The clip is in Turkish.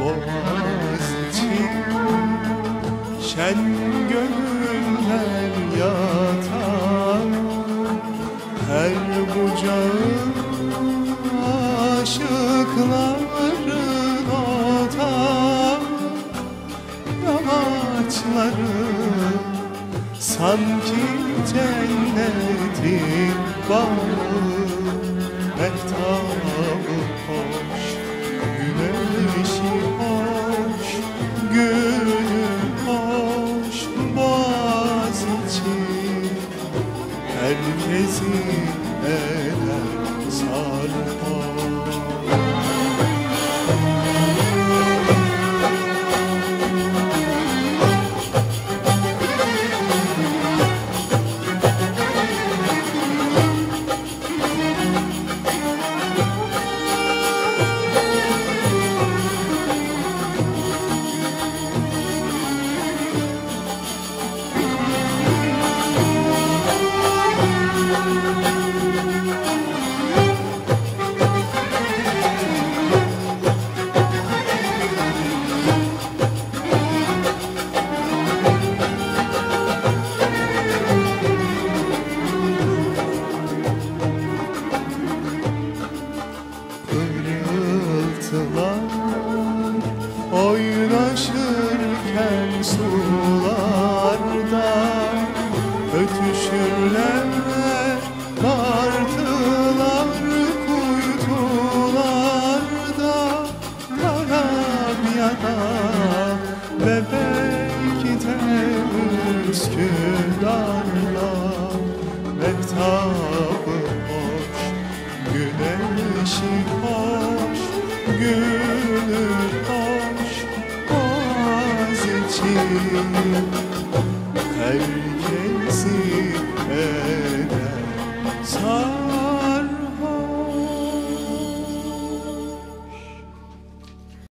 Boğaziçi, şen gönüller yatar, her bucağın aşıkların otar. Yamaçları sanki cennetin bağı, mehtabı hoş, güneşi hoş, gülü hoş. Boğaziçi herkesi eder sarhoş. Oynaşırken sularda ötüşürler martılar kuytularda. Karabya'da Bebek'te Üsküdar'da mehtabı hoş, güneşi hoş, gülü hoş. Boğaziçi her